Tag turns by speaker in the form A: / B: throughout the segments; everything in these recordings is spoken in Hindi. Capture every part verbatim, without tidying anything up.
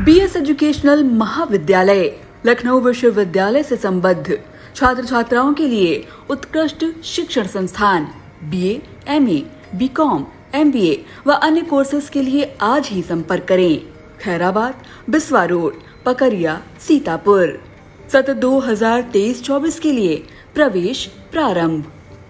A: बीएस एजुकेशनल महाविद्यालय लखनऊ विश्वविद्यालय से संबद्ध छात्र छात्राओं के लिए उत्कृष्ट शिक्षण संस्थान बीए, एमए, बीकॉम, एमबीए व अन्य कोर्सेज के लिए आज ही संपर्क करें। खैराबाद, बिस्वा रोड, पकरिया, सीतापुर। सत्र दो हजार तेईस चौबीस के लिए प्रवेश प्रारंभ।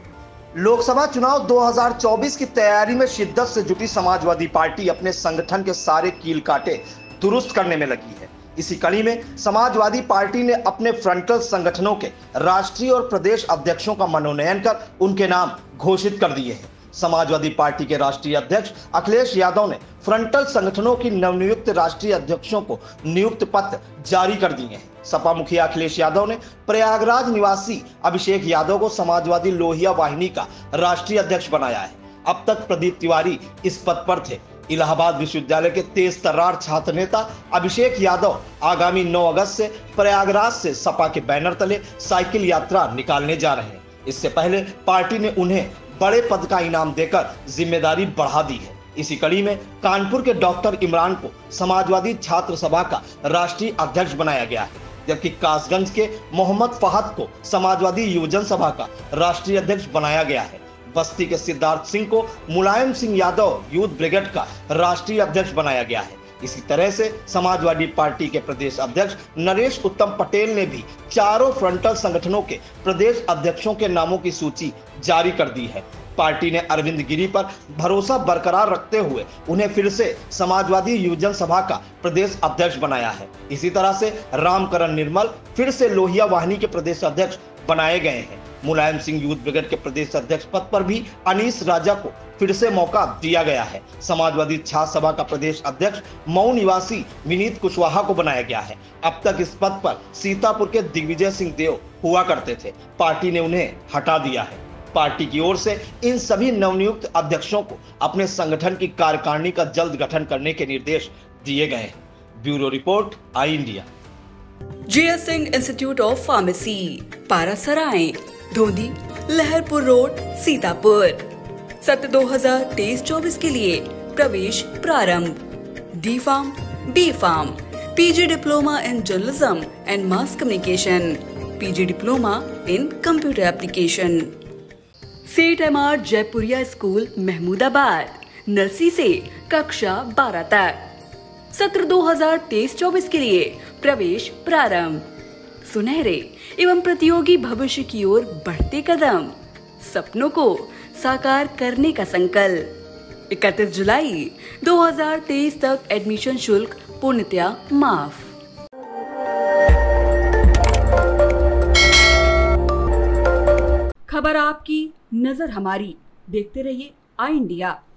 B: लोकसभा चुनाव दो हज़ार चौबीस की तैयारी में शिद्दत से जुटी समाजवादी पार्टी अपने संगठन के सारे कील काटे दुरुस्त करने में लगी है। इसी कड़ी में समाजवादी पार्टी ने अपने फ्रंटल संगठनों के राष्ट्रीय और प्रदेश अध्यक्षों का मनोनयन कर उनके नाम घोषित कर दिए हैं। समाजवादी पार्टी के राष्ट्रीय अध्यक्ष अखिलेश यादव ने फ्रंटल संगठनों की नवनियुक्त राष्ट्रीय अध्यक्षों को नियुक्त पत्र जारी कर दिए हैं। सपा मुखिया अखिलेश यादव ने प्रयागराज निवासी अभिषेक यादव को समाजवादी लोहिया वाहिनी का राष्ट्रीय अध्यक्ष बनाया है। अब तक प्रदीप तिवारी इस पद पर थे। इलाहाबाद विश्वविद्यालय के तेज तर्रार छात्र नेता अभिषेक यादव आगामी नौ अगस्त से प्रयागराज से सपा के बैनर तले साइकिल यात्रा निकालने जा रहे हैं। इससे पहले पार्टी ने उन्हें बड़े पद का इनाम देकर जिम्मेदारी बढ़ा दी है। इसी कड़ी में कानपुर के डॉक्टर इमरान को समाजवादी छात्र सभा का राष्ट्रीय अध्यक्ष बनाया गया है, जबकि कासगंज के मोहम्मद फहद को समाजवादी युवजन सभा का राष्ट्रीय अध्यक्ष बनाया गया है। बस्ती के सिद्धार्थ सिंह को मुलायम सिंह यादव यूथ ब्रिगेड का राष्ट्रीय अध्यक्ष बनाया गया है। इसी तरह से समाजवादी पार्टी के प्रदेश अध्यक्ष नरेश उत्तम पटेल ने भी चारों फ्रंटल संगठनों के प्रदेश अध्यक्षों के नामों की सूची जारी कर दी है। पार्टी ने अरविंद गिरी पर भरोसा बरकरार रखते हुए उन्हें फिर से समाजवादी युवजन सभा का प्रदेश अध्यक्ष बनाया है। इसी तरह से रामकरण निर्मल फिर से लोहिया वाहिनी के प्रदेश अध्यक्ष बनाए गए हैं। मुलायम सिंह यूथ ब्रिगेड के प्रदेश अध्यक्ष पद पर भी अनीस राजा को फिर से मौका दिया गया है। समाजवादी छात्र सभा का प्रदेश अध्यक्ष मऊ निवासी विनीत कुशवाहा को बनाया गया है। अब तक इस पद पर सीतापुर के दिग्विजय सिंह देव हुआ करते थे, पार्टी ने उन्हें हटा दिया है। पार्टी की ओर से इन सभी नवनियुक्त अध्यक्षों को अपने संगठन की कार्यकारिणी का जल्द गठन करने के निर्देश दिए गए हैं। Bureau report, I India.
A: GS Singh institute of pharmacy, Parasrai, Dhondi, Laharpur road, Sitapur. सत्र दो हजार तेईस चौबीस के लिए प्रवेश प्रारंभ। D pharm, B pharm, PG diploma in journalism and mass communication, PG diploma in computer application. Seth M R Jaipuria school, Mahmudabad, nursery से कक्षा बारह तक। सत्र दो हजार तेईस चौबीस के लिए प्रवेश प्रारंभ। सुनहरे एवं प्रतियोगी भविष्य की ओर बढ़ते कदम, सपनों को साकार करने का संकल्प। इकतीस जुलाई दो हजार तेईस तक एडमिशन शुल्क पूर्णतया माफ। खबर आपकी, नजर हमारी। देखते रहिए आई इंडिया।